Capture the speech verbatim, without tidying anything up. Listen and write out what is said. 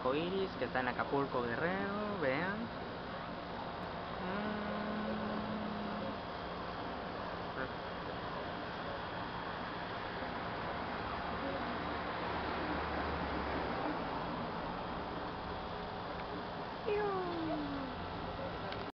arco iris que está en Acapulco, Guerrero, vean.